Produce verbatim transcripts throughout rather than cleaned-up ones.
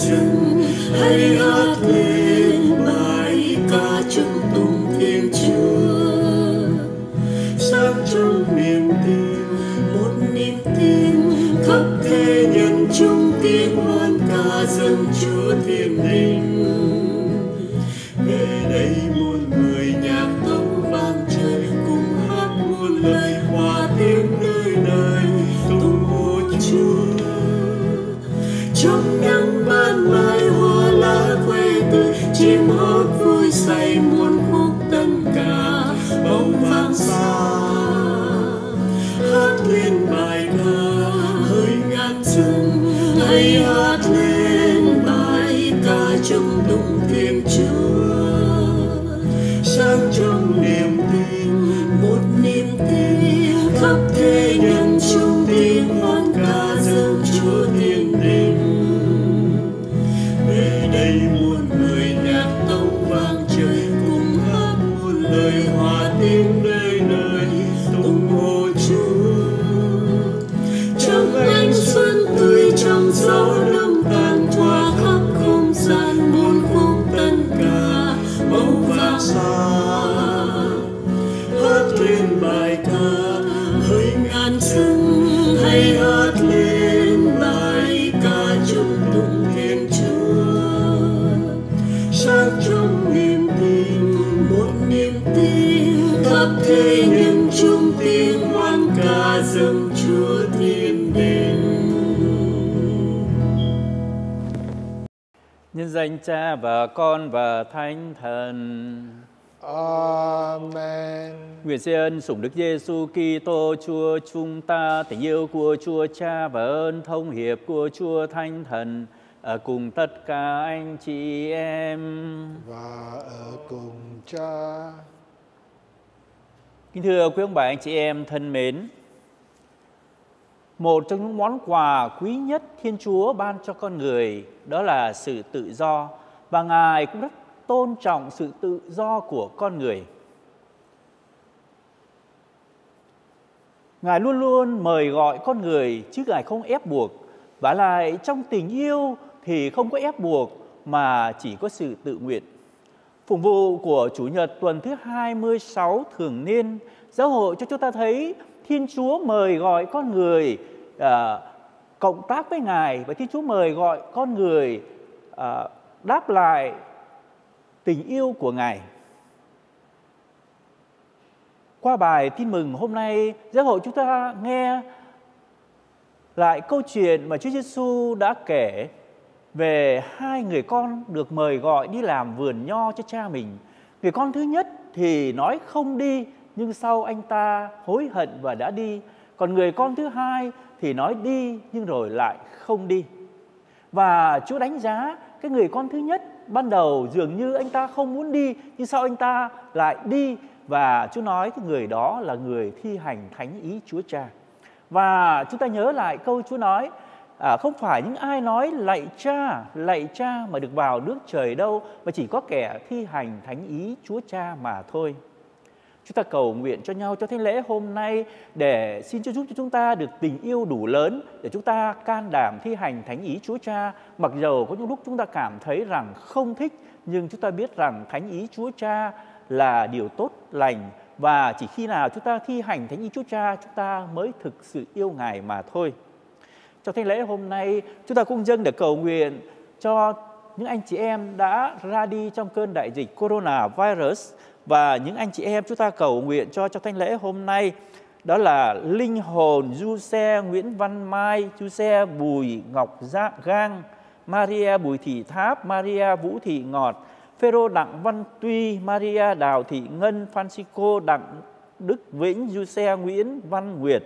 dừng, hãy hát lên bài ca chúc tụng Thiên Chúa. Sáng trong niềm tin, một niềm tin khắp thế nhân chung tiếng hoan ca dâng Chúa thiên đình. Về đây muôn người nhạc tấu vang trời, cùng hát muôn lời hòa tiếng nơi nơi tung hô Chúa. Trong nắng ban mai hoa lá khoe tươi, chim hót vui say muôn khúc tân ca bỗng vang xa. Hát lên bài ca hỡi ngàn rừng, hãy hát lên bài ca chúc tụng Thiên Chúa. Sáng trong niềm tin, một niềm tin khắp thế nhân chung tiếng hoan ca dâng Chúa thiên đình. Về đây muôn người nhạc tấu vang trời, cùng hát muôn lời hòa tiếng nơi nơi tung hô Chúa. Trong ánh xuân tươi, trong gió năm tàn thoa khắp không gian muôn khúc tân ca bỗng vang xa. Hát lên bài ca hỡi ngàn rừng, hãy hát lên bài ca chúc tụng Thiên Chúa. Sáng trong niềm tin, một niềm tin khắp thế nhân chung tiếng hoan ca dâng Chúa thiên đình. Nhân danh Cha và Con và Thánh Thần. Amen. Nguyện xin ân sủng Đức Giêsu Kitô Chúa chúng ta, tình yêu của Chúa Cha và ơn thông hiệp của Chúa Thánh Thần ở cùng tất cả anh chị em. Và ở cùng Cha. Kính thưa quý ông bà anh chị em thân mến, một trong những món quà quý nhất Thiên Chúa ban cho con người đó là sự tự do, và Ngài cũng rất tôn trọng sự tự do của con người. Ngài luôn luôn mời gọi con người chứ Ngài không ép buộc, và lại trong tình yêu thì không có ép buộc mà chỉ có sự tự nguyện. Phụng vụ của Chủ nhật tuần thứ hai mươi sáu thường niên, giáo hội cho chúng ta thấy Thiên Chúa mời gọi con người à, cộng tác với Ngài, và Thiên Chúa mời gọi con người à, đáp lại tình yêu của Ngài. Qua bài tin mừng hôm nay, giáo hội chúng ta nghe lại câu chuyện mà Chúa Giêsu đã kể về hai người con được mời gọi đi làm vườn nho cho cha mình. Người con thứ nhất thì nói không đi, nhưng sau anh ta hối hận và đã đi. Còn người con thứ hai thì nói đi nhưng rồi lại không đi. Và Chúa đánh giá cái người con thứ nhất, ban đầu dường như anh ta không muốn đi, nhưng sau anh ta lại đi. Và Chúa nói cái người đó là người thi hành thánh ý Chúa Cha. Và chúng ta nhớ lại câu Chúa nói, à, không phải những ai nói lạy Cha, lạy Cha mà được vào nước trời đâu, mà chỉ có kẻ thi hành thánh ý Chúa Cha mà thôi. Chúng ta cầu nguyện cho nhau cho thánh lễ hôm nay để xin Chúa giúp cho chúng ta được tình yêu đủ lớn để chúng ta can đảm thi hành thánh ý Chúa Cha. Mặc dầu có những lúc chúng ta cảm thấy rằng không thích, nhưng chúng ta biết rằng thánh ý Chúa Cha là điều tốt lành, và chỉ khi nào chúng ta thi hành thánh ý Chúa Cha, chúng ta mới thực sự yêu Ngài mà thôi. Trong thánh lễ hôm nay, chúng ta cũng dâng để cầu nguyện cho những anh chị em đã ra đi trong cơn đại dịch coronavirus, và những anh chị em chúng ta cầu nguyện cho trong thánh lễ hôm nay đó là linh hồn Giuse Nguyễn Văn Mai, Giuse Bùi Ngọc Gang, Maria Bùi Thị Tháp, Maria Vũ Thị Ngọt, Phêrô Đặng Văn Tuy, Maria Đào Thị Ngân, Francisco Đặng Đức Vĩnh, Giuse Nguyễn Văn Nguyệt.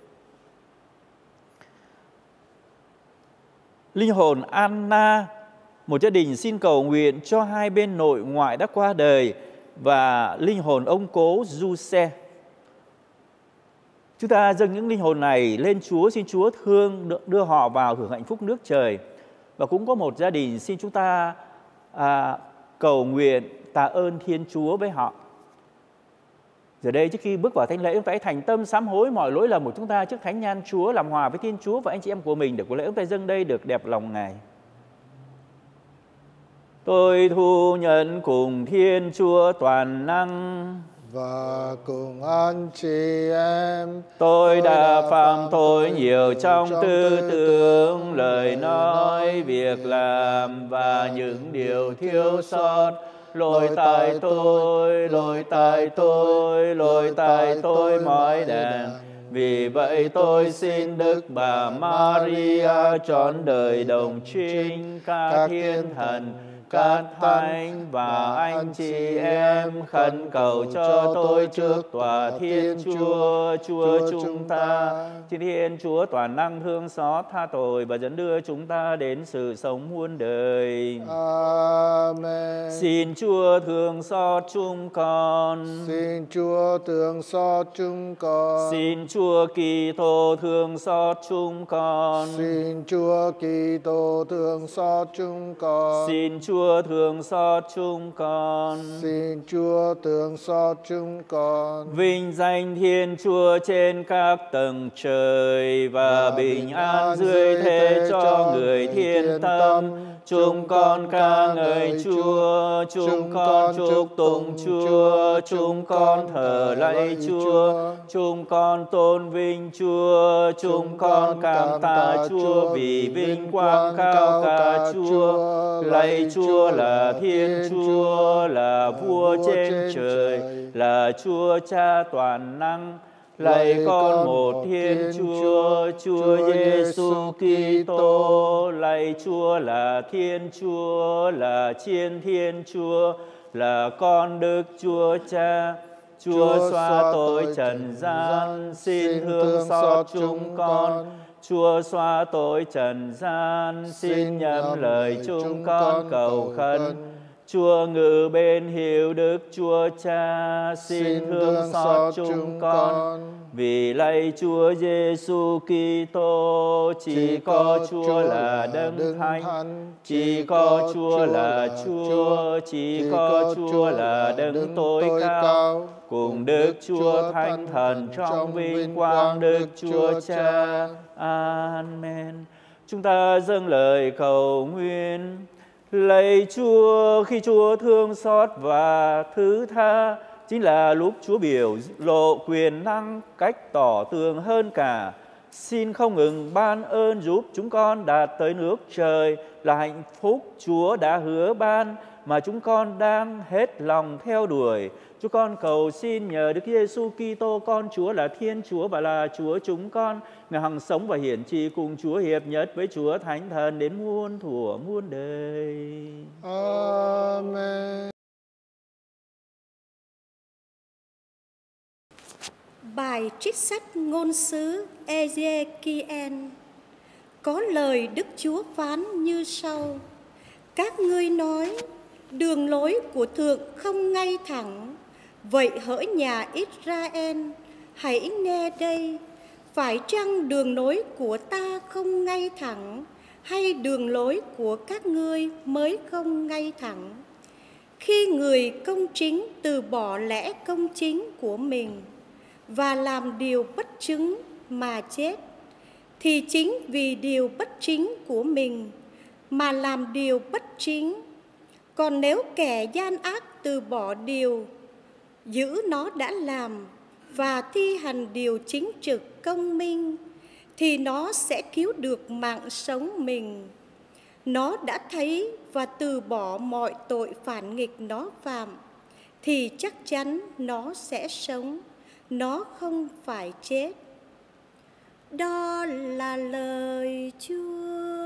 Linh hồn Anna, một gia đình xin cầu nguyện cho hai bên nội ngoại đã qua đời, và linh hồn ông cố Giuse. Chúng ta dâng những linh hồn này lên Chúa, xin Chúa thương đưa họ vào hưởng hạnh phúc nước trời. Và cũng có một gia đình xin chúng ta à, cầu nguyện tạ ơn Thiên Chúa với họ. Giờ đây trước khi bước vào thánh lễ, chúng ta hãy thành tâm sám hối mọi lỗi lầm của chúng ta trước thánh nhan Chúa, làm hòa với Thiên Chúa và anh chị em của mình, để của lễ chúng ta dâng đây được đẹp lòng Ngài. Tôi thu nhận cùng Thiên Chúa toàn năng và cùng anh chị em. Tôi đã phạm tội nhiều trong tư tưởng, lời nói, việc làm và những điều thiếu sót. Lỗi tại tôi, lỗi tại tôi, lỗi tại tôi mọi đàn. Vì vậy tôi xin Đức Bà Maria trọn đời đồng trinh, các thiên thần, các thánh và anh chị em khẩn cầu cho tôi trước tòa Thiên Chúa, Chúa chúng ta. Xin Thiên Chúa toàn năng thương xót tha tội và dẫn đưa chúng ta đến sự sống muôn đời. Amen. Xin Chúa thương xót chúng con. Xin Chúa thương xót chúng con. Xin Chúa Kitô thương xót chúng con. Xin Chúa Kitô thương xót chúng con. Xin Chúa thương xót chúng con. Xin Chúa thương xót chúng con. Vinh danh Thiên Chúa trên các tầng trời và bình an dưới thế cho người thiên tâm. Chúng con ca ngợi Chúa, chúng con chúc tụng Chúa, chúng con thờ lạy Chúa, chúng con tôn vinh Chúa, chúng con cảm tạ Chúa vì vinh quang cao cả Chúa. Lạy Chúa là Thiên Chúa, là Vua trên trời, là Chúa Cha toàn năng. Lạy con một Thiên Chúa, Chúa Giêsu Kitô. Lạy Chúa là Thiên Chúa, là Chiên Thiên Chúa, là con Đức Chúa Cha. Chúa xóa tội trần gian, xin thương xót chúng con. Chúa xóa tội trần gian, xin nhậm lời chúng con cầu khẩn. Chúa ngự bên hiệu Đức Chúa Cha, xin thương xót chúng con. Vì lạy Chúa Giêsu Kitô, chỉ có Chúa là Đấng Thánh, chỉ có Chúa là Chúa, chỉ có Chúa là Đấng tối cao, cùng Đức Chúa Thánh Thần trong vinh quang Đức Chúa Cha. Amen. Chúng ta dâng lời cầu nguyện. Lạy Chúa, khi Chúa thương xót và thứ tha, chính là lúc Chúa biểu lộ quyền năng cách tỏ tường hơn cả. Xin không ngừng ban ơn giúp chúng con đạt tới nước trời là hạnh phúc Chúa đã hứa ban mà chúng con đang hết lòng theo đuổi. Chúng con cầu xin nhờ Đức Giêsu Kitô con Chúa là Thiên Chúa và là Chúa chúng con, Ngài hằng sống và hiển trị cùng Chúa hiệp nhất với Chúa Thánh Thần đến muôn thuở muôn đời. Amen. Bài trích sách ngôn sứ Ê-giê-ki-en có lời Đức Chúa phán như sau: Các ngươi nói đường lối của Thượng không ngay thẳng, vậy hỡi nhà Israel, hãy nghe đây. Phải chăng đường lối của ta không ngay thẳng, hay đường lối của các ngươi mới không ngay thẳng? Khi người công chính từ bỏ lẽ công chính của mình và làm điều bất chứng mà chết, thì chính vì điều bất chính của mình mà làm điều bất chính. Còn nếu kẻ gian ác từ bỏ điều giữ nó đã làm và thi hành điều chính trực công minh, thì nó sẽ cứu được mạng sống mình. Nó đã thấy và từ bỏ mọi tội phản nghịch nó phạm, thì chắc chắn nó sẽ sống, nó không phải chết. Đó là lời Chúa.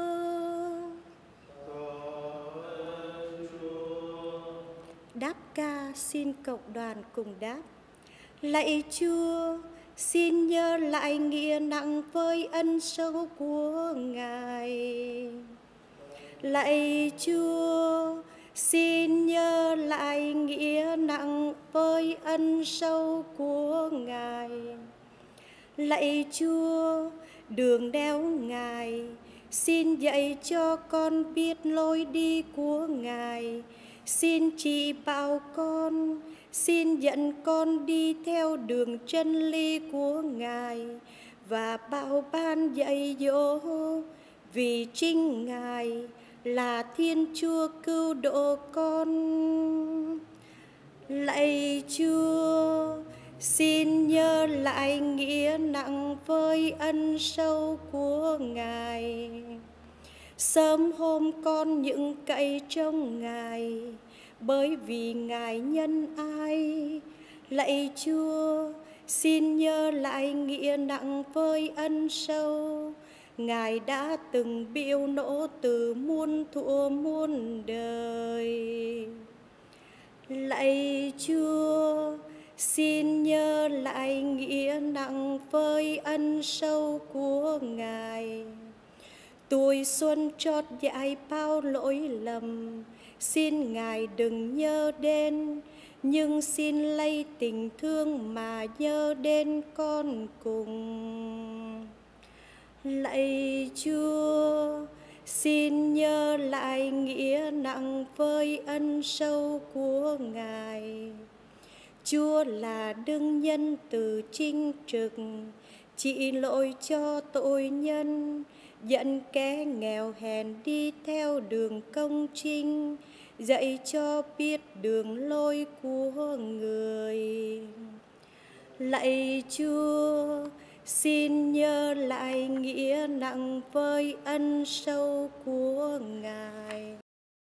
Đáp ca xin cộng đoàn cùng đáp. Lạy Chúa, xin nhớ lại nghĩa nặng với ân sâu của Ngài. Lạy Chúa, xin nhớ lại nghĩa nặng với ân sâu của Ngài. Lạy Chúa, đường đeo Ngài, xin dạy cho con biết lối đi của Ngài. Xin chỉ bảo con, xin dẫn con đi theo đường chân lý của Ngài và bảo ban dạy dỗ, vì chính Ngài là Thiên Chúa cứu độ con. Lạy Chúa, xin nhớ lại nghĩa nặng với ân sâu của Ngài. Sớm hôm con những cậy trong Ngài, bởi vì Ngài nhân ái. Lạy Chúa, xin nhớ lại nghĩa nặng với ân sâu Ngài đã từng biểu nỗ từ muôn thuở muôn đời. Lạy Chúa, xin nhớ lại nghĩa nặng với ân sâu của Ngài. Tuổi xuân trót dại bao lỗi lầm, xin Ngài đừng nhớ đến, nhưng xin lây tình thương mà nhớ đến con cùng. Lạy Chúa, xin nhớ lại nghĩa nặng với ân sâu của Ngài. Chúa là đấng nhân từ chính trực, trị lỗi cho tội nhân, dẫn kẻ nghèo hèn đi theo đường công chính, dạy cho biết đường lối của người. Lạy Chúa, xin nhớ lại nghĩa nặng với ân sâu của Ngài.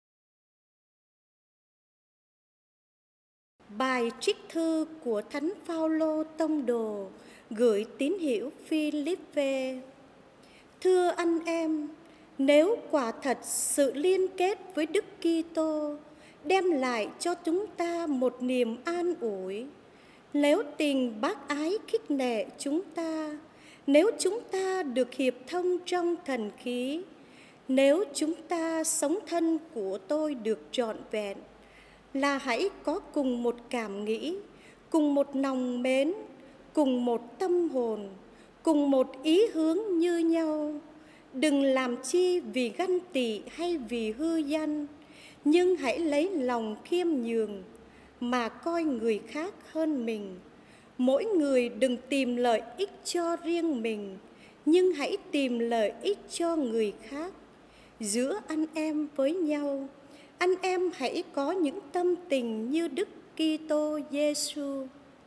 Bài trích thư của Thánh Phaolô tông đồ gửi tín hữu Philippe. Thưa anh em, nếu quả thật sự liên kết với Đức Kitô đem lại cho chúng ta một niềm an ủi, nếu tình bác ái khích lệ chúng ta, nếu chúng ta được hiệp thông trong thần khí, nếu chúng ta sống thân của tôi được trọn vẹn, là hãy có cùng một cảm nghĩ, cùng một lòng mến, cùng một tâm hồn, cùng một ý hướng như nhau. Đừng làm chi vì ganh tị hay vì hư danh, nhưng hãy lấy lòng khiêm nhường mà coi người khác hơn mình. Mỗi người đừng tìm lợi ích cho riêng mình, nhưng hãy tìm lợi ích cho người khác. Giữa anh em với nhau, anh em hãy có những tâm tình như Đức Kitô Giêsu.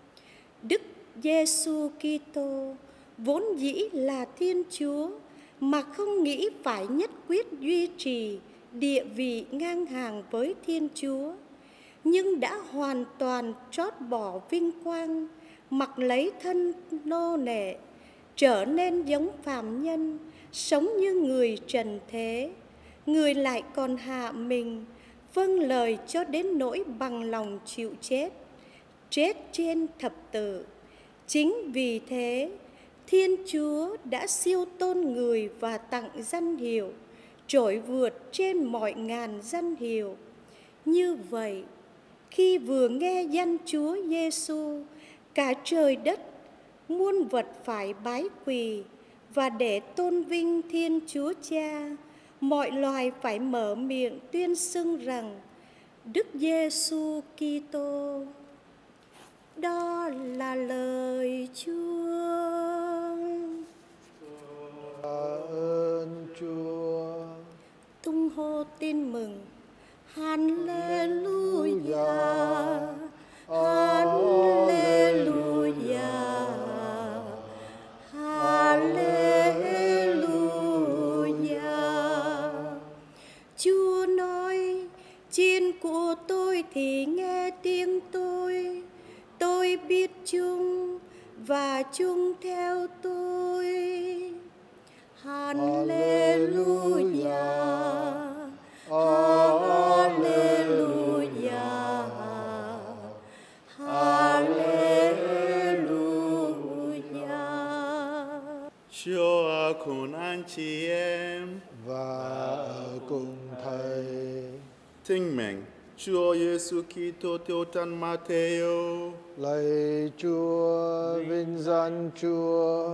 Đức Giêsu Kitô vốn dĩ là Thiên Chúa, mà không nghĩ phải nhất quyết duy trì địa vị ngang hàng với Thiên Chúa, nhưng đã hoàn toàn trót bỏ vinh quang, mặc lấy thân nô lệ, trở nên giống phàm nhân, sống như người trần thế. Người lại còn hạ mình, vâng lời cho đến nỗi bằng lòng chịu chết, chết trên thập tự. Chính vì thế, Thiên Chúa đã siêu tôn người và tặng danh hiệu trội vượt trên mọi ngàn danh hiệu. Như vậy, khi vừa nghe danh Chúa Giêsu, cả trời đất, muôn vật phải bái quỳ, và để tôn vinh Thiên Chúa Cha, mọi loài phải mở miệng tuyên xưng rằng Đức Giêsu Kitô. Đó là lời Chúa. Ơn Chúa. Tung hô tin mừng. Hallelujah, Hallelujah, Hallelujah. Chúa nói, chiên của tôi thì nghe tiếng tôi, tôi biết chung và chung theo tôi. Hallelujah, Hallelujah, Hallelujah. Chúa cùng anh chị em Và cùng Thầy. Tin mừng Chúa Giêsu Kitô theo Thánh Matthew. Lạy Chúa, vinh danh Chúa.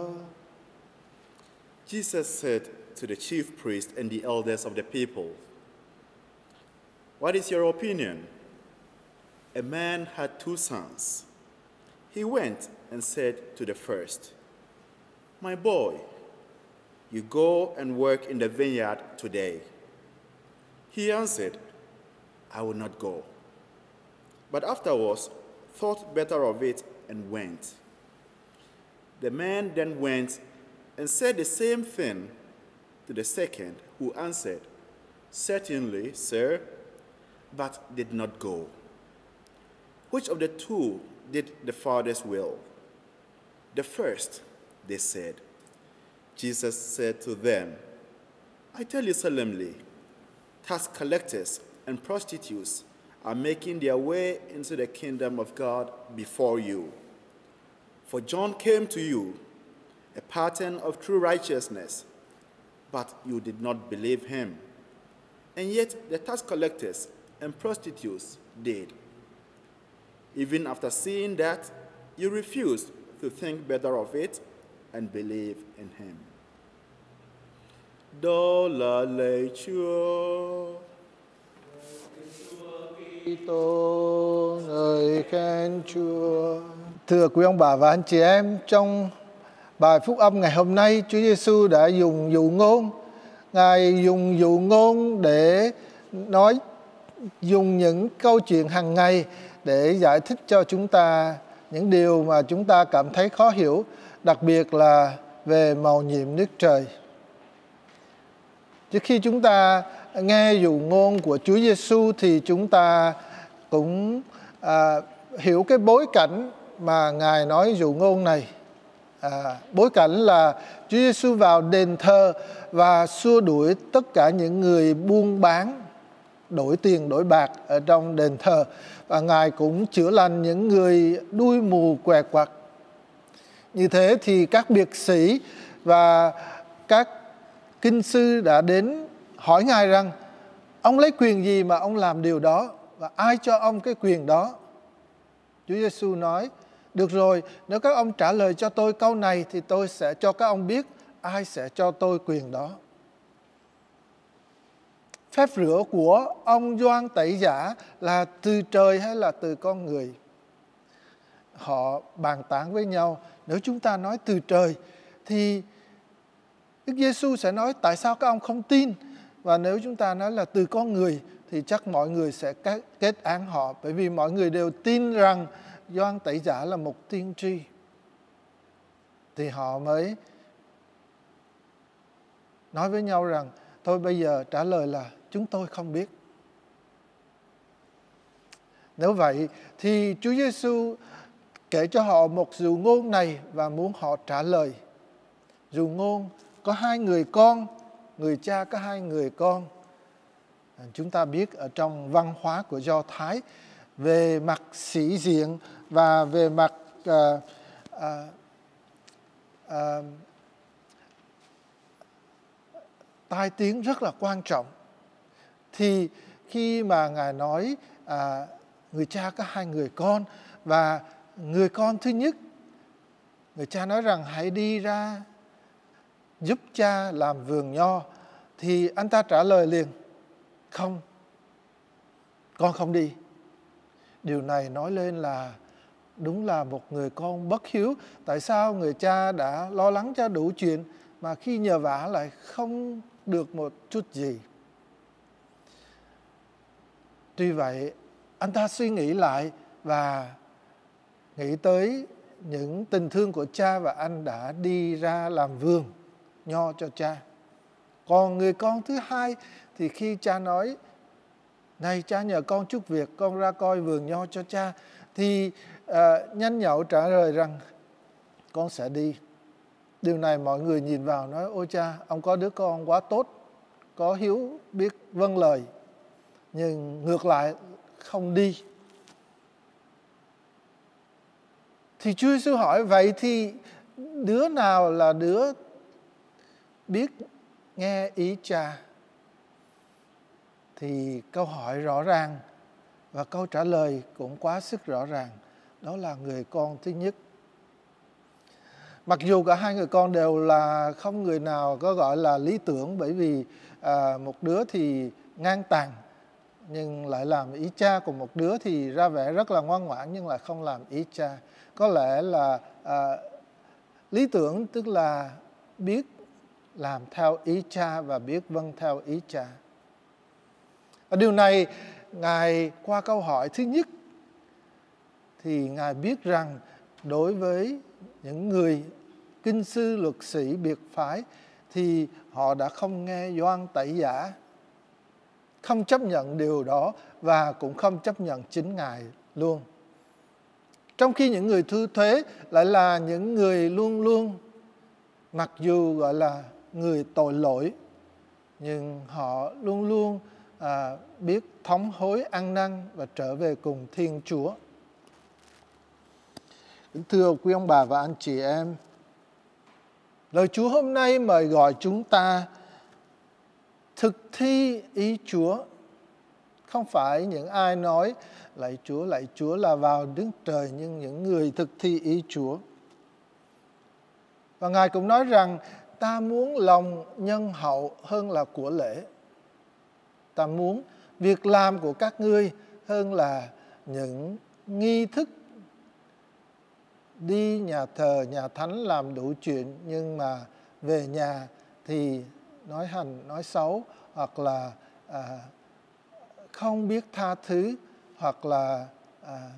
Jesus said to the chief priest and the elders of the people, "What is your opinion? A man had two sons. He went and said to the first, 'My boy, you go and work in the vineyard today.' He answered, I will not go. But afterwards thought better of it and went. The man then went and said the same thing to the second, who answered, Certainly, sir, but did not go. Which of the two did the Father's will? The first, they said. Jesus said to them, I tell you solemnly, tax collectors and prostitutes are making their way into the kingdom of God before you. For John came to you, a pattern of true righteousness, but you did not believe him. And yet the tax collectors and prostitutes did. Even after seeing that, you refused to think better of it and believe in him. Đó là lời Chúa. Kitô, ngợi khen Chúa. Thưa quý ông bà và anh chị em, trong bài phúc âm ngày hôm nay, Chúa Giêsu đã dùng dụ ngôn. Ngài dùng dụ ngôn để nói, dùng những câu chuyện hàng ngày để giải thích cho chúng ta những điều mà chúng ta cảm thấy khó hiểu, đặc biệt là về mầu nhiệm nước trời. Trước khi chúng ta nghe dụ ngôn của Chúa Giêsu thì chúng ta cũng à, hiểu cái bối cảnh mà Ngài nói dụ ngôn này. À, bối cảnh là Chúa Giêsu vào đền thờ và xua đuổi tất cả những người buôn bán, đổi tiền đổi bạc ở trong đền thờ, và Ngài cũng chữa lành những người đuôi mù què quặt. Như thế thì các biệt sĩ và các kinh sư đã đến hỏi Ngài rằng ông lấy quyền gì mà ông làm điều đó, và ai cho ông cái quyền đó? Chúa Giêsu nói, được rồi, nếu các ông trả lời cho tôi câu này thì tôi sẽ cho các ông biết ai sẽ cho tôi quyền đó. Phép rửa của ông Gioan Tẩy Giả là từ trời hay là từ con người? Họ bàn tán với nhau. Nếu chúng ta nói từ trời thì Đức Giêsu sẽ nói tại sao các ông không tin? Và nếu chúng ta nói là từ con người thì chắc mọi người sẽ kết án họ, bởi vì mọi người đều tin rằng Gioan Tẩy Giả là một tiên tri. Thì họ mới nói với nhau rằng thôi bây giờ trả lời là chúng tôi không biết. Nếu vậy thì Chúa Giêsu kể cho họ một dụ ngôn này và muốn họ trả lời. Dụ ngôn có hai người con, người cha có hai người con. Chúng ta biết ở trong văn hóa của Do Thái, về mặt sĩ diện và về mặt uh, uh, uh, tai tiếng rất là quan trọng. Thì khi mà Ngài nói à, người cha có hai người con, và người con thứ nhất, người cha nói rằng hãy đi ra giúp cha làm vườn nho, thì anh ta trả lời liền, không, con không đi. Điều này nói lên là đúng là một người con bất hiếu. Tại sao người cha đã lo lắng cho đủ chuyện mà khi nhờ vả lại không được một chút gì? Tuy vậy, anh ta suy nghĩ lại và nghĩ tới những tình thương của cha, và anh đã đi ra làm vườn nho cho cha. Còn người con thứ hai thì khi cha nói, này cha nhờ con chút việc, con ra coi vườn nho cho cha, thì uh, nhanh nhậu trả lời rằng con sẽ đi. Điều này mọi người nhìn vào nói, ôi cha, ông có đứa con quá tốt, có hiếu, biết vâng lời, nhưng ngược lại không đi. Thì Chúa Giêsu hỏi, vậy thì đứa nào là đứa biết nghe ý cha? Thì câu hỏi rõ ràng và câu trả lời cũng quá sức rõ ràng. Đó là người con thứ nhất. Mặc dù cả hai người con đều là không người nào có gọi là lý tưởng, bởi vì à, một đứa thì ngang tàn nhưng lại làm ý cha, còn một đứa thì ra vẻ rất là ngoan ngoãn nhưng lại không làm ý cha. Có lẽ là à, lý tưởng tức là biết làm theo ý cha và biết vâng theo ý cha. Và điều này Ngài qua câu hỏi thứ nhất thì Ngài biết rằng đối với những người kinh sư luật sĩ biệt phái thì họ đã không nghe Gioan Tẩy Giả, không chấp nhận điều đó và cũng không chấp nhận chính Ngài luôn. Trong khi những người thu thuế lại là những người luôn luôn, mặc dù gọi là người tội lỗi, nhưng họ luôn luôn à, biết thống hối ăn năn và trở về cùng Thiên Chúa. Thưa quý ông bà và anh chị em, lời Chúa hôm nay mời gọi chúng ta thực thi ý Chúa. Không phải những ai nói lạy Chúa, lạy Chúa là vào đứng trời, nhưng những người thực thi ý Chúa. Và Ngài cũng nói rằng ta muốn lòng nhân hậu hơn là của lễ. Ta muốn việc làm của các ngươi hơn là những nghi thức đi nhà thờ, nhà thánh làm đủ chuyện, nhưng mà về nhà thì nói hành, nói xấu, hoặc là à, không biết tha thứ, hoặc là à,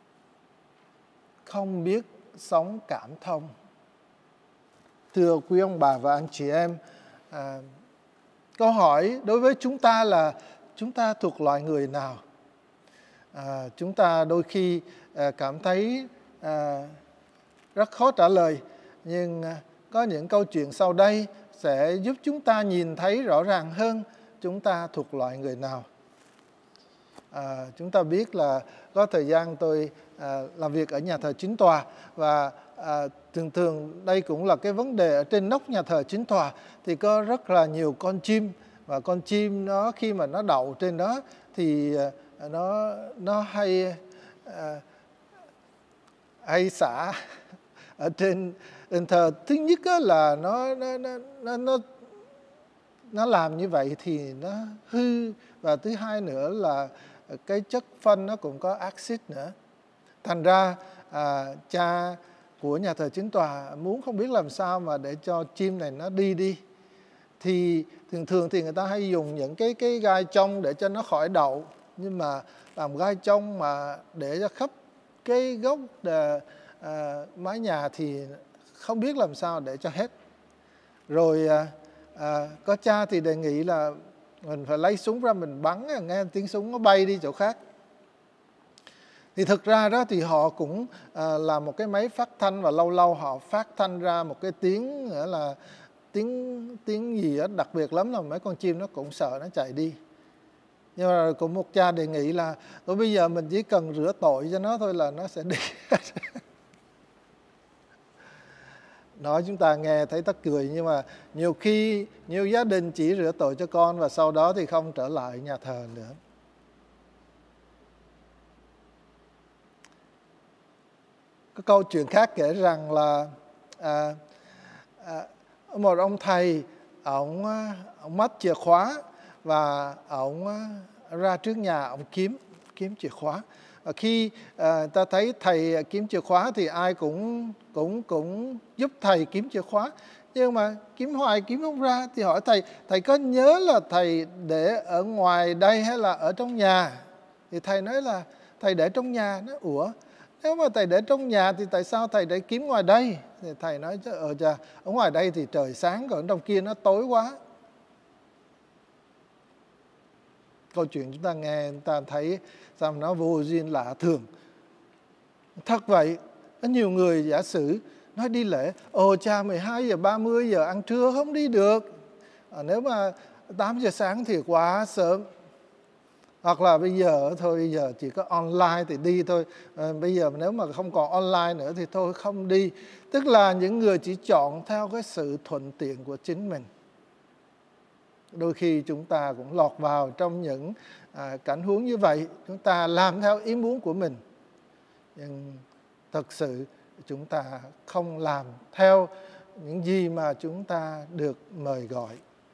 không biết sống cảm thông. Thưa quý ông bà và anh chị em, à, câu hỏi đối với chúng ta là chúng ta thuộc loại người nào? À, chúng ta đôi khi à, cảm thấy à, rất khó trả lời, nhưng à, có những câu chuyện sau đây sẽ giúp chúng ta nhìn thấy rõ ràng hơn chúng ta thuộc loại người nào. À, chúng ta biết là có thời gian tôi à, làm việc ở nhà thờ Chính Tòa, và à, thường thường đây cũng là cái vấn đề ở trên nóc nhà thờ Chính Tòa thì có rất là nhiều con chim, và con chim nó khi mà nó đậu trên đó thì à, nó nó hay à, hay xả ở trên đền thờ. Thứ nhất là nó nó nó nó nó làm như vậy thì nó hư, và thứ hai nữa là cái chất phân nó cũng có axit nữa. Thành ra à, cha của nhà thờ Chính Tòa muốn không biết làm sao mà để cho chim này nó đi đi, thì thường thường thì người ta hay dùng những cái cái gai trong để cho nó khỏi đậu, nhưng mà làm gai trong mà để cho khắp cái gốc à, à, mái nhà thì không biết làm sao để cho hết. Rồi à, à, có cha thì đề nghị là mình phải lấy súng ra mình bắn, nghe tiếng súng nó bay đi chỗ khác. Thì thực ra đó thì họ cũng à, làm một cái máy phát thanh, và lâu lâu họ phát thanh ra một cái tiếng nghĩa là tiếng tiếng gì đó đặc biệt lắm, là mấy con chim nó cũng sợ nó chạy đi. Nhưng mà cũng một cha đề nghị là thôi bây giờ mình chỉ cần rửa tội cho nó thôi là nó sẽ đi. Nói chúng ta nghe thấy tất cười, nhưng mà nhiều khi nhiều gia đình chỉ rửa tội cho con và sau đó thì không trở lại nhà thờ nữa. Có câu chuyện khác kể rằng là à, à, một ông thầy, ông, ông mất chìa khóa và ông ra trước nhà ông kiếm kiếm chìa khóa. Và khi à, ta thấy thầy kiếm chìa khóa thì ai cũng cũng cũng giúp thầy kiếm chìa khóa, nhưng mà kiếm hoài kiếm không ra. Thì hỏi thầy, thầy có nhớ là thầy để ở ngoài đây hay là ở trong nhà? Thì thầy nói là thầy để trong nhà. Nó ủa, nếu mà thầy để trong nhà thì tại sao thầy để kiếm ngoài đây? Thì thầy nói ở chà, ở ngoài đây thì trời sáng, còn ở trong kia nó tối quá. Câu chuyện chúng ta nghe, chúng ta thấy sao nó vô duyên lạ thường. Thật vậy, có nhiều người giả sử nói đi lễ, ồ cha mười hai giờ ba mươi giờ ăn trưa không đi được. À, nếu mà tám giờ sáng thì quá sớm. Hoặc là bây giờ thôi, bây giờ chỉ có online thì đi thôi. À, bây giờ nếu mà không còn online nữa thì thôi không đi. Tức là những người chỉ chọn theo cái sự thuận tiện của chính mình. Đôi khi chúng ta cũng lọt vào trong những à, cảnh huống như vậy. Chúng ta làm theo ý muốn của mình. Nhưng thật sự chúng ta không làm theo những gì mà chúng ta được mời gọi.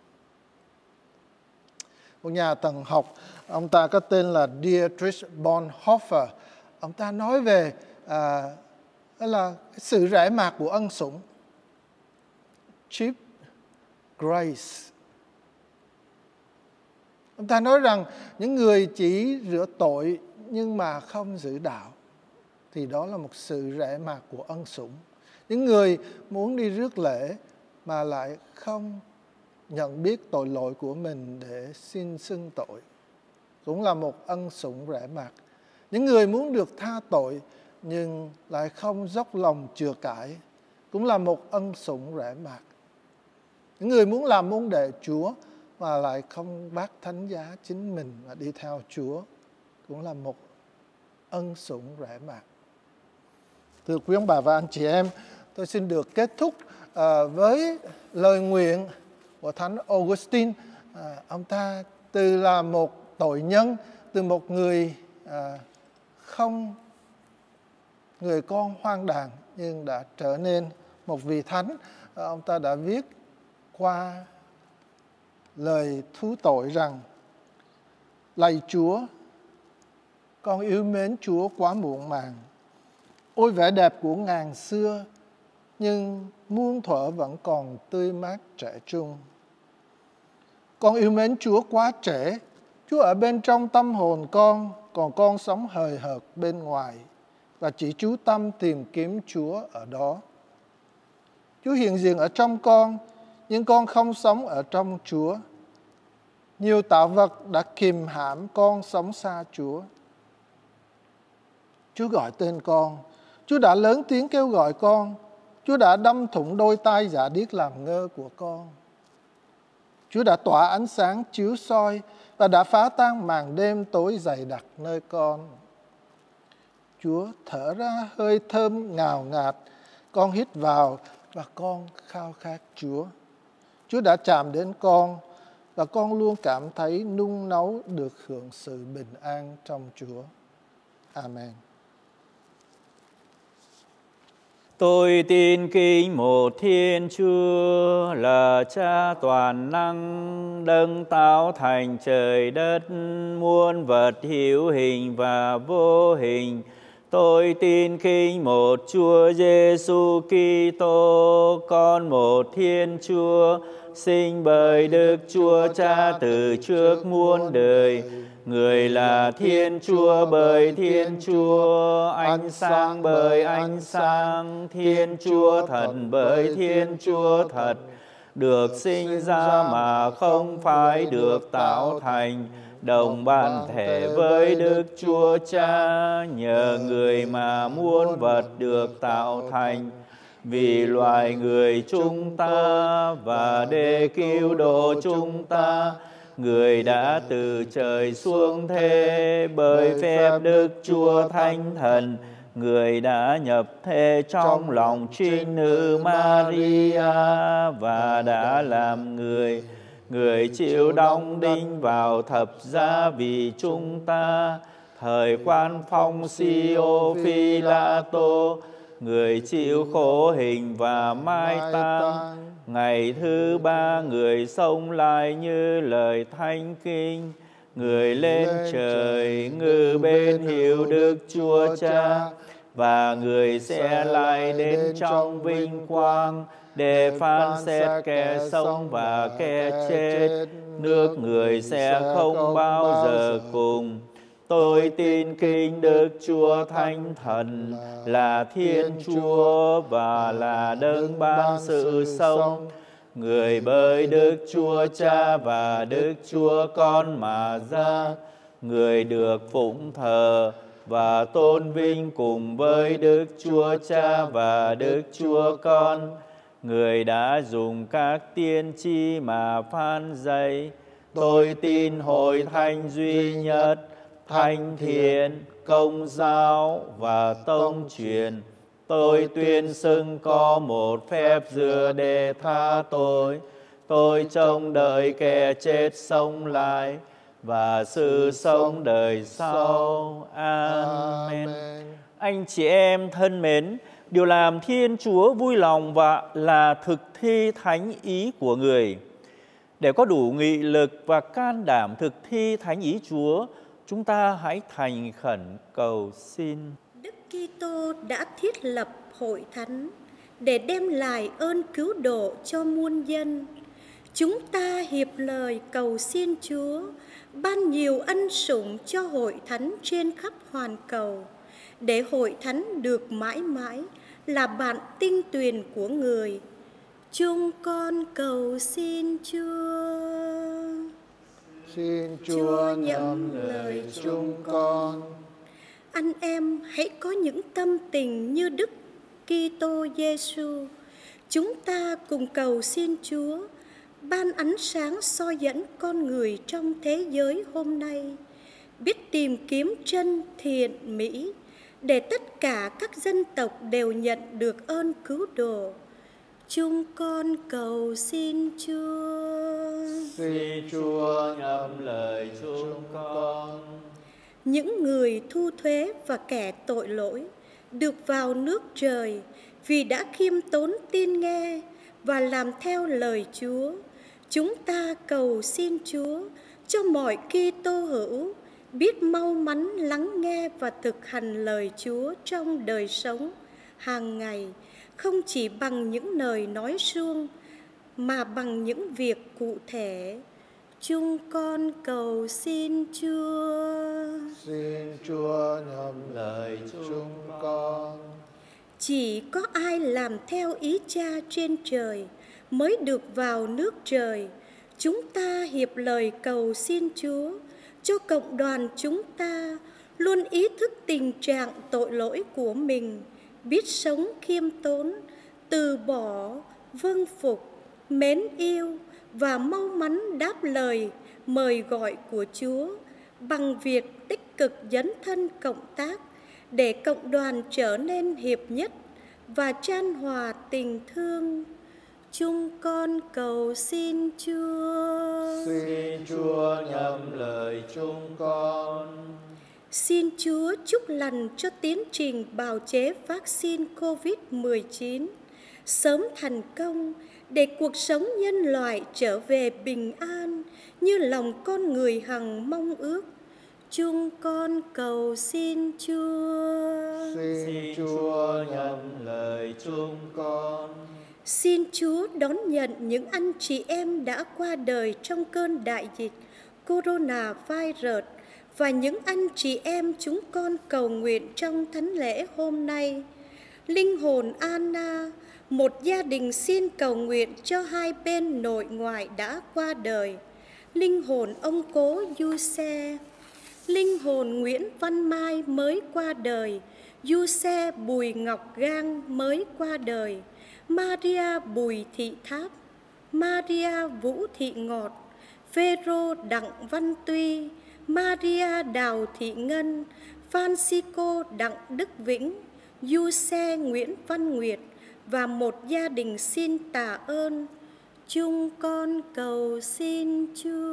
Một nhà thần học, ông ta có tên là Dietrich Bonhoeffer. Ông ta nói về à, là sự rải mạc của ân sủng, cheap grace. Ông ta nói rằng những người chỉ rửa tội nhưng mà không giữ đạo thì đó là một sự rẻ mạt của ân sủng. Những người muốn đi rước lễ mà lại không nhận biết tội lỗi của mình để xin xưng tội cũng là một ân sủng rẻ mạt. Những người muốn được tha tội nhưng lại không dốc lòng chừa cải cũng là một ân sủng rẻ mạt. Những người muốn làm môn đệ Chúa mà lại không bác thánh giá chính mình và đi theo Chúa cũng là một ân sủng rẻ mạt. Thưa quý ông bà và anh chị em, tôi xin được kết thúc uh, với lời nguyện của Thánh Augustine. Uh, ông ta từ là một tội nhân, từ một người uh, không người con hoang đàng nhưng đã trở nên một vị thánh. Uh, ông ta đã viết qua lời thú tội rằng: lạy Chúa, con yêu mến Chúa quá muộn màng. Ôi vẻ đẹp của ngàn xưa, nhưng muôn thuở vẫn còn tươi mát trẻ trung. Con yêu mến Chúa quá trễ, Chúa ở bên trong tâm hồn con, còn con sống hời hợt bên ngoài và chỉ chú tâm tìm kiếm Chúa ở đó. Chúa hiện diện ở trong con, nhưng con không sống ở trong Chúa. Nhiều tạo vật đã kìm hãm con sống xa Chúa. Chúa gọi tên con, Chúa đã lớn tiếng kêu gọi con, Chúa đã đâm thủng đôi tai giả điếc làm ngơ của con. Chúa đã tỏa ánh sáng chiếu soi và đã phá tan màn đêm tối dày đặc nơi con. Chúa thở ra hơi thơm ngào ngạt, con hít vào và con khao khát Chúa. Chúa đã chạm đến con và con luôn cảm thấy nung nấu được hưởng sự bình an trong Chúa. Amen. Tôi tin kính một Thiên Chúa là Cha toàn năng, đấng tạo thành trời đất, muôn vật hữu hình và vô hình. Tôi tin kính một Chúa Giêsu Kitô, con một Thiên Chúa, sinh bởi Đức Chúa Cha từ trước muôn đời. Người là Thiên Chúa bởi Thiên Chúa, ánh sáng bởi ánh sáng, Thiên Chúa thật bởi Thiên Chúa thật, được sinh ra mà không phải được tạo thành, đồng bản thể với Đức Chúa Cha, nhờ người mà muôn vật được tạo thành. Vì loài người chúng ta và để cứu độ chúng ta, Người đã từ trời xuống thế bởi phép Đức Chúa Thánh Thần. Người đã nhập thế trong lòng trinh nữ Maria và đã làm người. Người chịu đóng đinh vào thập giá vì chúng ta. Thời quan phong Si-ô Phi-la-tô, Người chịu khổ hình và mai táng. Ngày thứ ba Người sống lại như lời Thánh Kinh. Người lên trời ngự bên hữu Đức Chúa Cha, và Người sẽ lại đến trong vinh quang để phán xét kẻ sống và kẻ chết. Nước Người sẽ không bao giờ cùng. Tôi tin kính Đức Chúa Thánh Thần là Thiên Chúa và là đấng ban sự sống. Người bởi Đức Chúa Cha và Đức Chúa Con mà ra. Người được phụng thờ và tôn vinh cùng với Đức Chúa Cha và Đức Chúa Con. Người đã dùng các tiên tri mà phán dạy. Tôi tin hội thánh duy nhất, thánh thiện, công giáo và tông truyền. Tôi tuyên xưng có một phép rửa để tha tội. Tôi trông đợi kẻ chết sống lại và sự sống đời sau. Amen. Amen. Anh chị em thân mến, điều làm Thiên Chúa vui lòng và là thực thi thánh ý của Người. Để có đủ nghị lực và can đảm thực thi thánh ý Chúa, chúng ta hãy thành khẩn cầu xin. Đức Kitô đã thiết lập hội thánh để đem lại ơn cứu độ cho muôn dân. Chúng ta hiệp lời cầu xin Chúa ban nhiều ân sủng cho hội thánh trên khắp hoàn cầu, để hội thánh được mãi mãi là bạn tinh tuyền của người. Chúng con cầu xin Chúa. Xin Chúa nhậm lời chúng con. Anh em hãy có những tâm tình như Đức Kitô Giêsu. Chúng ta cùng cầu xin Chúa ban ánh sáng soi dẫn con người trong thế giới hôm nay, biết tìm kiếm chân thiện mỹ, để tất cả các dân tộc đều nhận được ơn cứu độ. Chúng con cầu xin Chúa. Xin Chúa nhậm lời chúng con. Những người thu thuế và kẻ tội lỗi được vào nước trời vì đã khiêm tốn tin nghe và làm theo lời Chúa. Chúng ta cầu xin Chúa cho mọi Kitô hữu biết mau mắn lắng nghe và thực hành lời Chúa trong đời sống hàng ngày, không chỉ bằng những lời nói suông mà bằng những việc cụ thể. Chúng con cầu xin Chúa. Xin Chúa nhậm lời chúng con. Chỉ có ai làm theo ý Cha trên trời mới được vào nước trời. Chúng ta hiệp lời cầu xin Chúa cho cộng đoàn chúng ta luôn ý thức tình trạng tội lỗi của mình, biết sống khiêm tốn, từ bỏ, vâng phục, mến yêu và mau mắn đáp lời mời gọi của Chúa bằng việc tích cực dấn thân cộng tác để cộng đoàn trở nên hiệp nhất và chan hòa tình thương. Chúng con cầu xin Chúa. Xin Chúa nhậm lời chúng con. Xin Chúa chúc lành cho tiến trình bào chế vaccine covid mười chín sớm thành công, để cuộc sống nhân loại trở về bình an như lòng con người hằng mong ước. Chúng con cầu xin Chúa. Xin Chúa nhậm lời chúng con. Xin Chúa đón nhận những anh chị em đã qua đời trong cơn đại dịch coronavirus và những anh chị em chúng con cầu nguyện trong thánh lễ hôm nay. Linh hồn Anna, một gia đình xin cầu nguyện cho hai bên nội ngoại đã qua đời. Linh hồn ông cố Du Xe. Linh hồn Nguyễn Văn Mai mới qua đời. Du Xe Bùi Ngọc Gang mới qua đời. Maria Bùi Thị Tháp, Maria Vũ Thị Ngọt, Phêrô Đặng Văn Tuy, Maria Đào Thị Ngân, Francisco Đặng Đức Vĩnh, Du Xe Nguyễn Văn Nguyệt và một gia đình xin tạ ơn. Chúng con cầu xin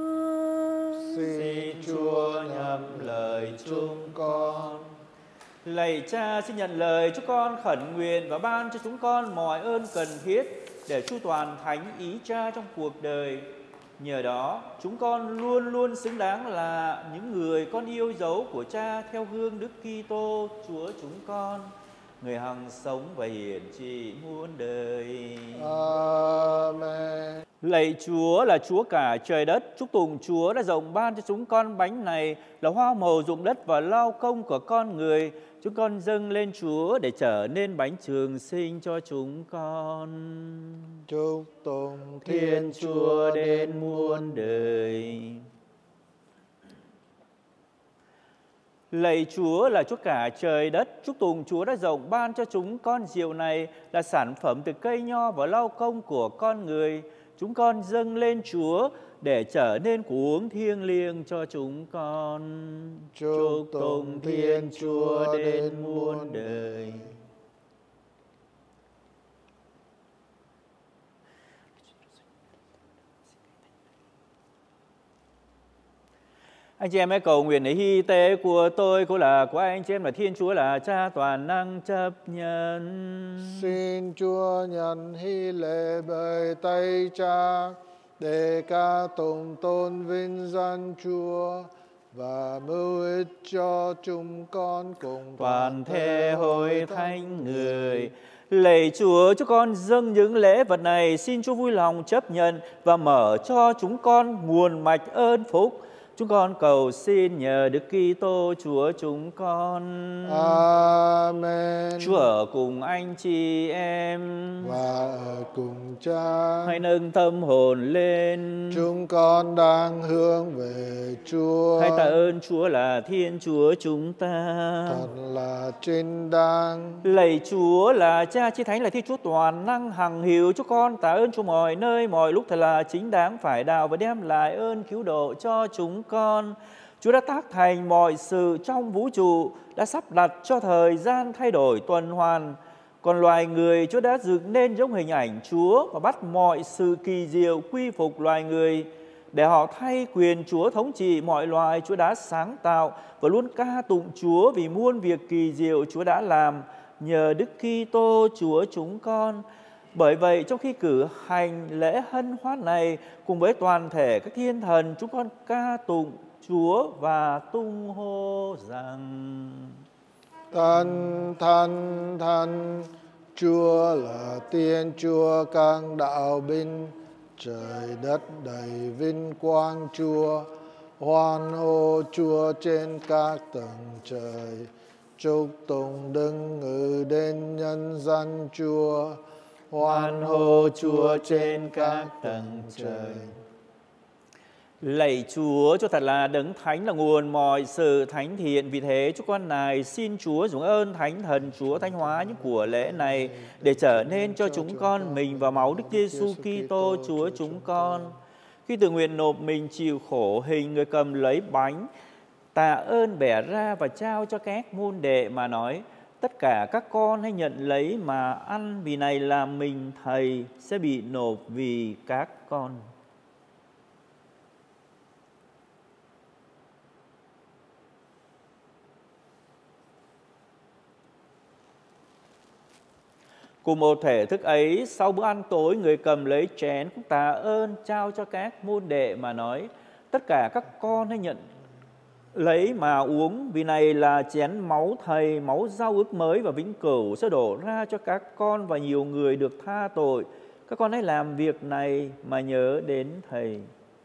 Chúa. Xin Chúa nhậm lời chúng con. Lạy Cha, xin nhận lời chúng con khẩn nguyện và ban cho chúng con mọi ơn cần thiết để chu toàn thánh ý Cha trong cuộc đời. Nhờ đó, chúng con luôn luôn xứng đáng là những người con yêu dấu của Cha theo gương Đức Kitô Chúa chúng con, người hằng sống và hiển trị muôn đời. Amen. Lạy Chúa là Chúa cả trời đất, chúc tụng Chúa đã rộng ban cho chúng con bánh này là hoa màu ruộng đất và lao công của con người. Chúng con dâng lên Chúa để trở nên bánh trường sinh cho chúng con. Chúc tụng Thiên Chúa đến muôn đời. Lạy Chúa là Chúa cả trời đất, chúc tụng Chúa đã rộng ban cho chúng con rượu này là sản phẩm từ cây nho và lao công của con người. Chúng con dâng lên Chúa để trở nên của uống thiêng liêng cho chúng con. Chúc tụng Thiên Chúa đến muôn đời. Anh chị em hãy cầu nguyện để hy tế của tôi cũng là của anh chị em là Thiên Chúa là Cha toàn năng chấp nhận. Xin Chúa nhận hy lễ bởi tay Cha để ca tụng tôn vinh danh Chúa và mưu ích cho chúng con cùng Toàn thể hội thánh người Lạy Chúa, chúng con dâng những lễ vật này, xin Chúa vui lòng chấp nhận và mở cho chúng con nguồn mạch ơn phúc. Chúng con cầu xin nhờ Đức Kitô Chúa chúng con. Amen. Chúa ở cùng anh chị em Và ở cùng Cha. hãy nâng tâm hồn lên. Chúng con đang hướng về Chúa. Hãy tạ ơn Chúa là Thiên Chúa chúng ta. Thật là chính đáng. Lạy Chúa là Cha Chí Thánh, là Thiên Chúa toàn năng hằng hữu, chúng con tạ ơn Chúa mọi nơi mọi lúc thật là chính đáng phải đạo và đem lại ơn cứu độ cho chúng con. Chúa đã tác thành mọi sự trong vũ trụ, đã sắp đặt cho thời gian thay đổi tuần hoàn. Còn loài người, Chúa đã dựng nên giống hình ảnh Chúa và bắt mọi sự kỳ diệu quy phục loài người. Để họ thay quyền Chúa thống trị mọi loài, Chúa đã sáng tạo và luôn ca tụng Chúa vì muôn việc kỳ diệu Chúa đã làm nhờ Đức Kitô Chúa chúng con. Bởi vậy, trong khi cử hành lễ hân hoan này cùng với toàn thể các thiên thần, chúng con ca tụng Chúa và tung hô rằng: Thần, thần, thần, Chúa là Thiên Chúa các đạo binh, trời đất đầy vinh quang Chúa. Hoan hô Chúa trên các tầng trời, chúc tụng đấng ngự đến nhân gian Chúa. Hoan hô Chúa trên các tầng trời. Lạy Chúa, Chúa thật là đấng thánh, là nguồn mọi sự thánh thiện. Vì thế, chúng con này xin Chúa dùng ơn Thánh Thần Chúa thánh hóa những của lễ này để trở nên cho chúng con mình và máu Đức Giêsu Kitô Chúa chúng con. Khi tự nguyện nộp mình chịu khổ hình, người cầm lấy bánh, tạ ơn bẻ ra và trao cho các môn đệ mà nói: tất cả các con hãy nhận lấy mà ăn, vì này là mình Thầy sẽ bị nộp vì các con. Cùng một thể thức ấy, sau bữa ăn tối, người cầm lấy chén cũng tạ ơn trao cho các môn đệ mà nói: tất cả các con hãy nhận lấy mà uống, vì này là chén máu Thầy, máu giao ước mới và vĩnh cửu sẽ đổ ra cho các con và nhiều người được tha tội. Các con hãy làm việc này mà nhớ đến Thầy.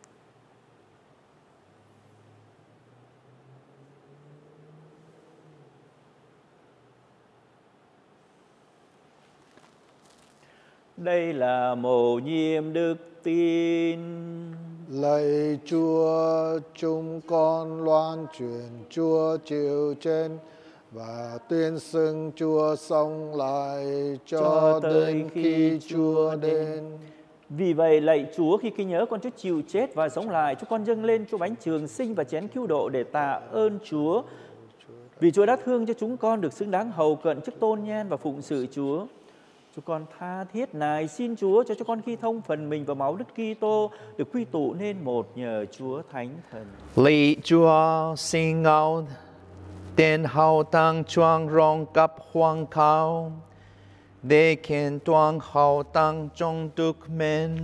Đây là mầu nhiệm đức tin. Lạy Chúa, chúng con loan truyền Chúa chịu trên và tuyên xưng Chúa sống lại cho, cho đến khi Chúa đến. Vì vậy, lạy Chúa, khi ghi nhớ con Chúa chịu chết và sống lại, chúng con dâng lên Chúa bánh trường sinh và chén cứu độ để tạ ơn Chúa. Vì Chúa đã thương cho chúng con được xứng đáng hầu cận trước tôn nhan và phụng sự Chúa. Chúng con tha thiết nài xin Chúa cho chúng con khi thông phần mình vào máu Đức Kitô được quy tụ nên một nhờ Chúa Thánh Thần. Lạy Chúa sinh ngầu tên hậu tăng choang rong cấp hoàng khao để khen toang hậu tăng trong tục men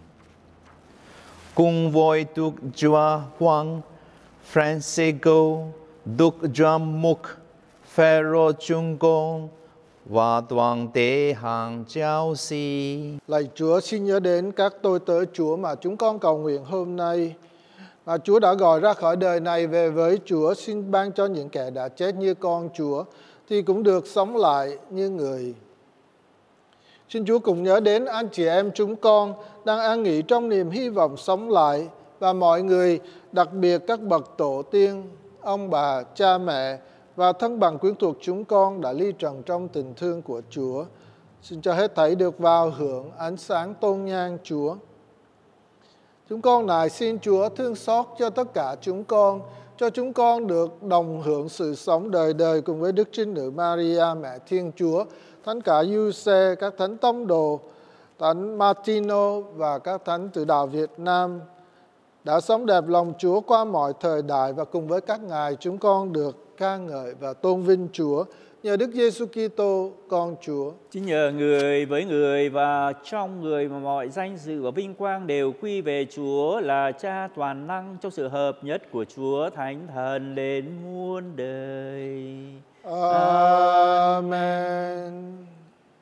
cùng với tục Chúa Hoàng Francisco Đức Giám mục Phêrô Trung Công và toàn thể hàng giáo sĩ. Lạy Chúa, xin nhớ đến các tôi tớ Chúa mà chúng con cầu nguyện hôm nay, mà Chúa đã gọi ra khỏi đời này về với Chúa. Xin ban cho những kẻ đã chết như con Chúa thì cũng được sống lại như người. Xin Chúa cùng nhớ đến anh chị em chúng con đang an nghỉ trong niềm hy vọng sống lại, và mọi người, đặc biệt các bậc tổ tiên, ông bà, cha mẹ và thân bằng quyến thuộc chúng con đã ly trần trong tình thương của Chúa. Xin cho hết thảy được vào hưởng ánh sáng tôn nhan Chúa. Chúng con nài xin Chúa thương xót cho tất cả chúng con, cho chúng con được đồng hưởng sự sống đời đời cùng với Đức Trinh Nữ Maria, Mẹ Thiên Chúa, Thánh cả Giuse, các thánh tông đồ, Thánh Martino và các thánh từ đạo Việt Nam đã sống đẹp lòng Chúa qua mọi thời đại, và cùng với các ngài chúng con được ca ngợi và tôn vinh Chúa nhờ Đức Giêsu Kitô con Chúa. Chính nhờ người với người và trong người mà mọi danh dự và vinh quang đều quy về Chúa là Cha toàn năng trong sự hợp nhất của Chúa Thánh Thần đến muôn đời. Amen.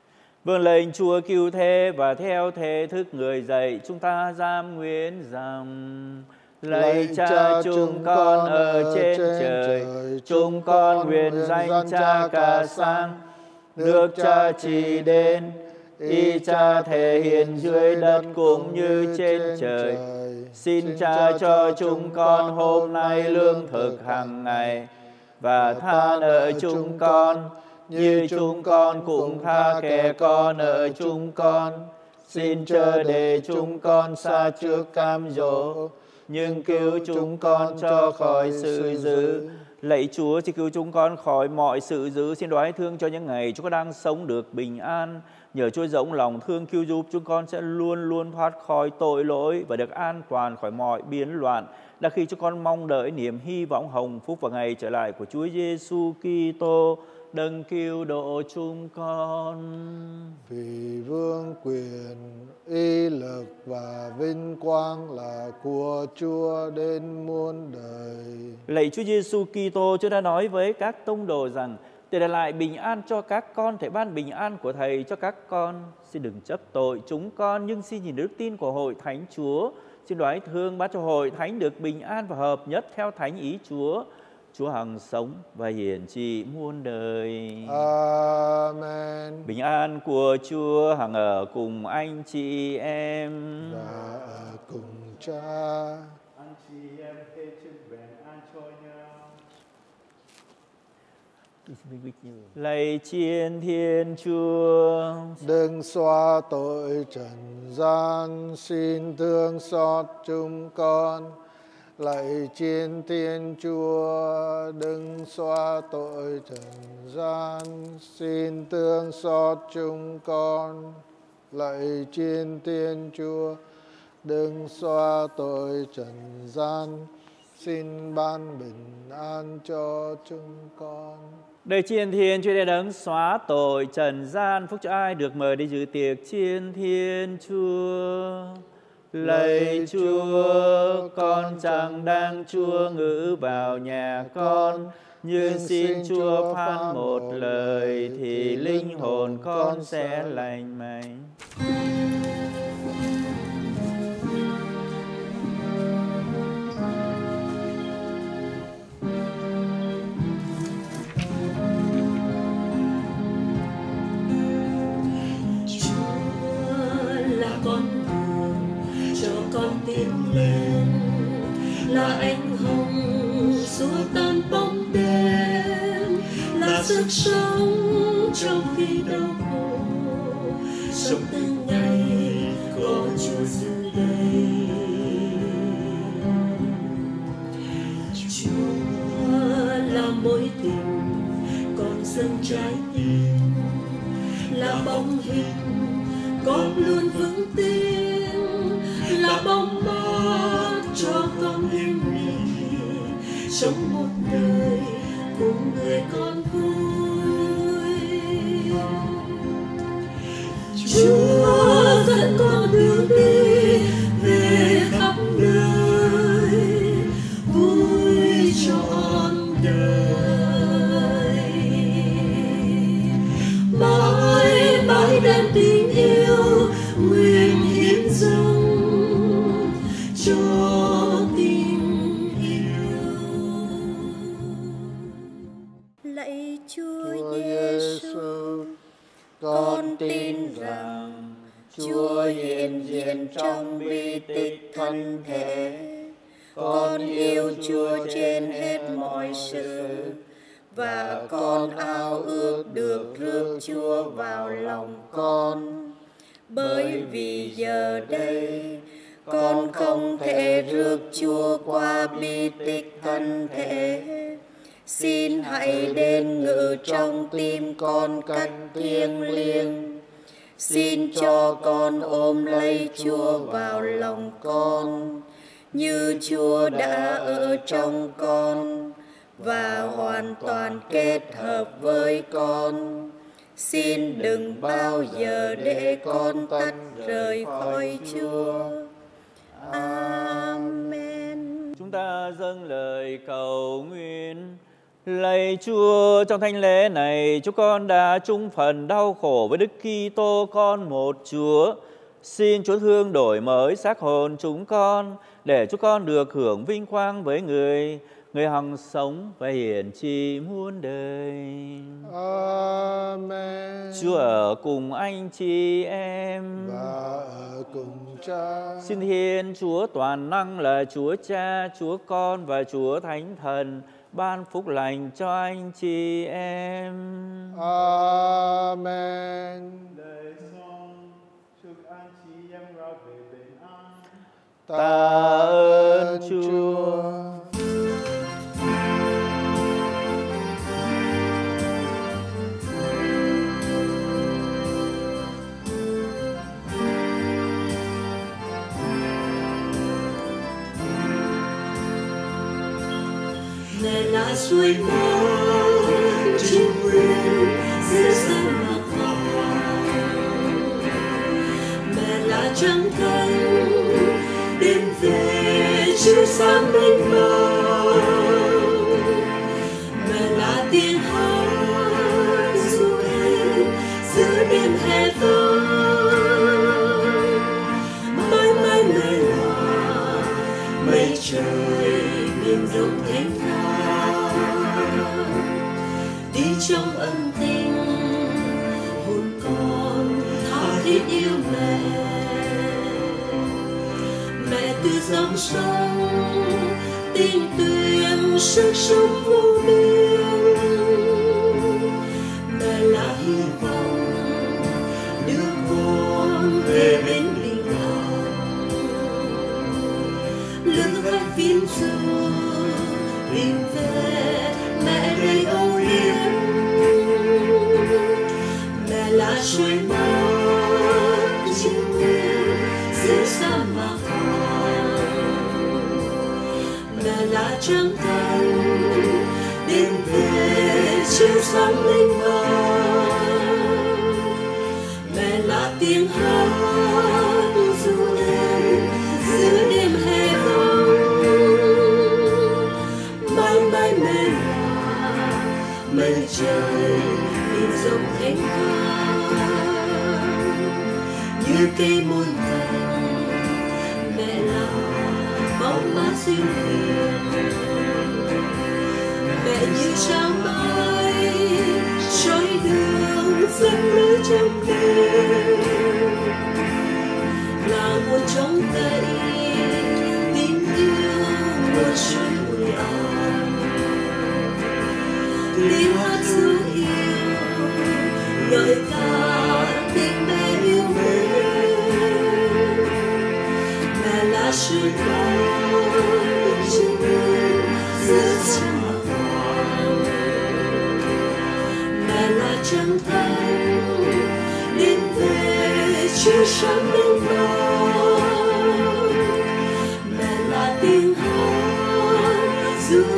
Vâng lệnh Chúa cứu thế và theo thế thức người dạy, chúng ta giam nguyện rằng: lạy Cha chúng con ở trên trời, chúng con nguyện danh Cha cả sang, nước Cha chỉ đến, ý Cha thể hiện dưới đất cũng như trên trời. Xin Cha cho chúng con hôm nay lương thực hàng ngày, và tha nợ chúng con như chúng con cũng tha kẻ có nợ chúng con. Xin chớ để chúng con sa trước cám dỗ, nhưng cứu chúng con cho khỏi sự dữ. Lạy Chúa, chỉ cứu chúng con khỏi mọi sự dữ. Xin đoái thương cho những ngày chúng con đang sống được bình an. Nhờ Chúa rộng lòng thương cứu giúp, chúng con sẽ luôn luôn thoát khỏi tội lỗi và được an toàn khỏi mọi biến loạn. Là khi chúng con mong đợi niềm hy vọng hồng phúc vào ngày trở lại của Chúa Giêsu Kitô, đấng cứu độ chúng con. Vì vương quyền, y lực và vinh quang là của Chúa đến muôn đời. Lạy Chúa Giêsu Kitô, Chúa đã nói với các tông đồ rằng: để để lại bình an cho các con, thể ban bình an của Thầy cho các con. Xin đừng chấp tội chúng con, nhưng xin nhìn đức tin của hội thánh Chúa. Xin đoái thương ban cho hội thánh được bình an và hợp nhất theo thánh ý Chúa. Chúa hằng sống và hiển trị muôn đời. Amen. Bình an của Chúa hằng ở cùng anh chị em. Và ở cùng Cha. Anh chị em hết chân vẹn an cho nhau. Lạy Chiên Thiên Chúa, đừng xóa tội trần gian, xin thương xót chúng con. Lạy Chiên Thiên Chúa, đừng xóa tội trần gian, xin thương xót chúng con. Lạy Chiên Thiên Chúa, đừng xóa tội trần gian, xin ban bình an cho chúng con. Đời chiên thiên Chúa đã đấng xóa tội trần gian, phúc cho ai được mời đi dự tiệc chiên thiên Chúa. Lạy Chúa, con chẳng đang Chúa ngự vào nhà con, nhưng xin Chúa phán một lời thì linh hồn con sẽ lành mạnh. Tiến lên là ánh hồng xua tan bóng đêm, là sức sống trong khi đau khổ, sống từng ngày có Chúa dưới đây. Chúa là mối tình còn dâng trái tim, là bóng hình góp luôn vững tin, là bóng mát cho con yên nghỉ, sống một đời cùng người con vui. Chúa dẫn con đường đi về khắp nơi, vui trọn đời. Mãi mãi đem tình yêu nguyện hiến dâng cho tình yêu. Lạy Chúa Giêsu, con tin rằng Chúa hiện diện trong bi tích thân thể. Con yêu Chúa trên hết mọi sự, và con ao ước được rước Chúa vào lòng con. Bởi vì giờ đây con không thể rước Chúa qua bi tích thân thể. Xin hãy đến ngự trong tim con cách thiêng liêng. Xin cho con ôm lấy Chúa vào lòng con, như Chúa đã ở trong con và hoàn toàn kết hợp với con. Xin đừng bao giờ để con tách rời khỏi Chúa. Amen. Chúng ta dâng lời cầu nguyện. Lạy Chúa, trong thánh lễ này, chúng con đã chung phần đau khổ với Đức Kitô con một Chúa. Xin Chúa thương đổi mới xác hồn chúng con, để chúng con được hưởng vinh quang với người, người hằng sống và hiển trị muôn đời. Amen. Chúa ở cùng anh chị em. Và ở cùng Cha. Xin Thiên Chúa toàn năng là Chúa Cha, Chúa Con và Chúa Thánh Thần ban phúc lành cho anh chị em. Amen. Lời son chúc anh chị em ra về bình an. Ta ơn Chúa. Mẹ là suối mơ trên nguyên giữa sân mạc hồng, mẹ là trăng cánh đêm về chiếu sáng mênh mông, mẹ là tiếng hát ru êm giữa đêm hè vắng. Mãi mãi mẹ là mây trời biển rộng thênh thang, đi trong ân tình hồn con tha thiết yêu mẹ. Mẹ từ dòng sông tinh tuyền sức sống vô biên, mẹ là hy vọng đưa con về bên bình an. Lữ khách phiên du tìm về mẹ đầy âu yếm, mẹ là suối mát trên nguyên giữa sa mạc hồng, mẹ là trăng cánh đêm về chiếu sáng mênh mông, mẹ là tiếng hát ru êm giữa đêm hè vắng. Mãi mãi mẹ là mây trời biển rộng thênh thang, như cây muôn cành mẹ là bóng mát duyên hiền, mẹ như trăng mãi trôi đường dẫn lối trong đêm, là nguồn trống cây tình yêu nguồn suối bụi an. Tiếng hát ru yêu ngợi ca tình mẹ yêu mến, mẹ là suối mát trên nguyên giữa sa mạc hồng, mẹ là trăng cánh đêm về chiếu sáng mênh mông, mẹ là tiếng hát ru